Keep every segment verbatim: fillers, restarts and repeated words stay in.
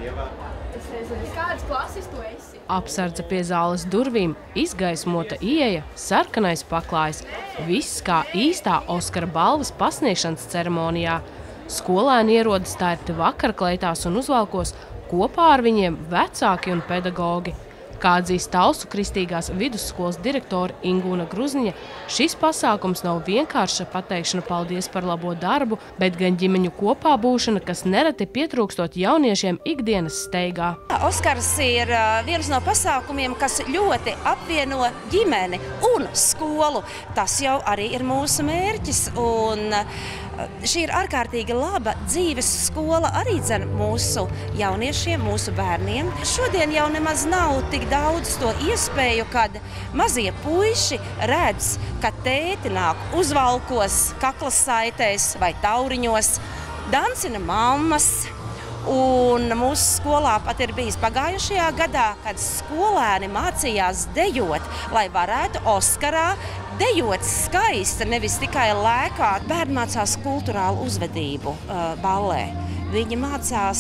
Es nezinu, kādas klases tu esi? Apsardze pie zāles durvīm, izgaismota ieeja, sarkanais paklājs. Viss kā īstā Oskara balvas pasniegšanas ceremonijā. Skolēni ierodas tērpti vakarkleitās un uzvalkos, kopā ar viņiem vecāki un pedagogi. Kā atzīst Talsu kristīgās vidusskolas direktore Ingūna Gruzniņa, šis pasākums nav vienkārša pateikšana paldies par labo darbu, bet gan ģimeņu kopā būšana, kas nereti pietrūkstot jauniešiem ikdienas steigā. Oskars ir viens no pasākumiem, kas ļoti apvieno ģimeni un skolu. Tas jau arī ir mūsu mērķis. Un šī ir ārkārtīgi laba dzīves skola arī dzen mūsu jauniešiem, mūsu bērniem. Šodien jau nemaz nav tik daudz to iespēju, kad mazie puiši redz, ka tēti nāk uzvalkos, kaklasaitēs vai tauriņos, dancina mammas. Un mūsu skolā pat ir bijis pagājušajā gadā, kad skolēni mācījās dejot, lai varētu Oskarā dejot skaisti, nevis tikai lēkāt. Bērni mācās kulturālu uzvedību uh, ballē. Viņi mācās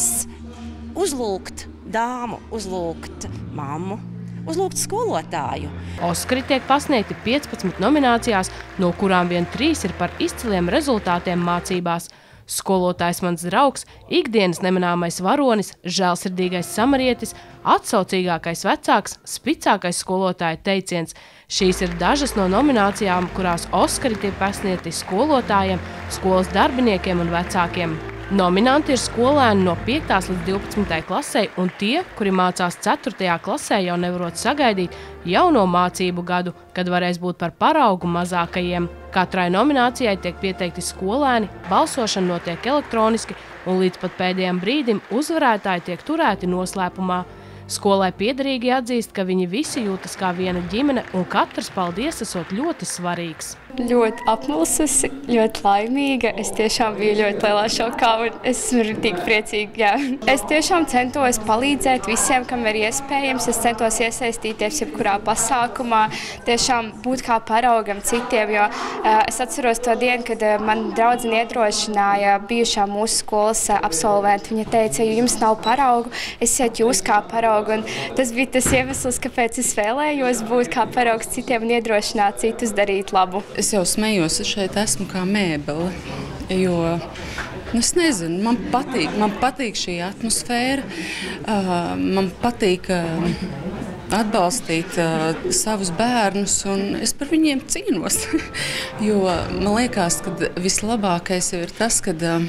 uzlūgt dāmu, uzlūgt mammu, uzlūgt skolotāju. Oskari tiek pasniegti piecpadsmit nominācijās, no kurām vien trīs ir par izciliem rezultātiem mācībās. Skolotājs mans draugs, ikdienas nemanāmais varonis, žēlsirdīgais samarietis, atsaucīgākais vecāks, spicākais skolotāja teiciens. Šīs ir dažas no nominācijām, kurās Oskari tiek pasniegti skolotājiem, skolas darbiniekiem un vecākiem. Nominanti ir skolēni no piektās līdz divpadsmitajai klasei un tie, kuri mācās ceturtajā klasē, jau nevarot sagaidīt jauno mācību gadu, kad varēs būt par paraugu mazākajiem. Katrai nominācijai tiek pieteikti skolēni, balsošana notiek elektroniski un līdz pat pēdējiem brīdim uzvarētāji tiek turēti noslēpumā. Skolai piederīgi atzīst, ka viņi visi jūtas kā viena ģimene un katrs paldies esot ļoti svarīgs. Ļoti apmulsusi, ļoti laimīga. Es tiešām biju ļoti lielā šokā un es esmu tik priecīga. Jā. Es tiešām centos palīdzēt visiem, kam ir iespējams. Es centos iesaistīties jebkurā pasākumā, tiešām būt kā paraugam citiem, jo uh, es atceros to dienu, kad uh, man draudzene iedrošināja bijušā mūsu skolas uh, absolventi. Viņa teica, ja jums nav paraugu, esiet jūs kā paraugu. Un tas bija tas iemesls, kāpēc es vēlējos būt kā paraugs citiem un iedrošināt citus darīt labu. Es jau smējos, es šeit esmu kā mēbele, jo, nu, es nezinu, man patīk, man patīk šī atmosfēra, uh, man patīk uh, atbalstīt uh, savus bērnus, un es par viņiem cīnos, jo man liekas, ka vislabākais ir tas, kad uh,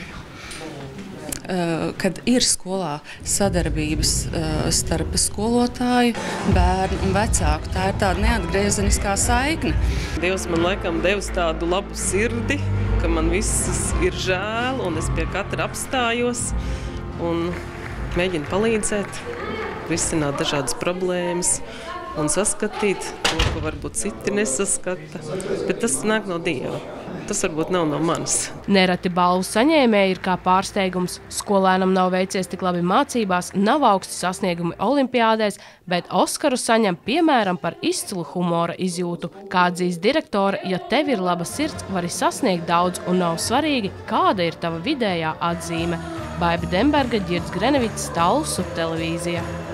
kad ir skolā sadarbības starp skolotāju, bērnu un vecāku. Tā ir tāda neatgriezeniskā saikne. Dievs man laikam devis tādu labu sirdi, ka man viss ir žēl un es pie katra apstājos un mēģinu palīdzēt, risināt dažādas problēmas un saskatīt to, ko varbūt citi nesaskata, bet tas nāk no Dieva. Tas varbūt nav no manis. Nereti balvu saņēmēji ir kā pārsteigums. Skolēnam nav veicies tik labi mācībās, nav augsti sasniegumi olimpiādēs, bet Oskaru saņem piemēram par izcilu humora izjūtu. Kā atzīst direktore, ja tev ir laba sirds, vari sasniegt daudz un nav svarīgi, kāda ir tava vidējā atzīme. Baiba Demberga, Ģirds Grenevits, Talsu televīzija.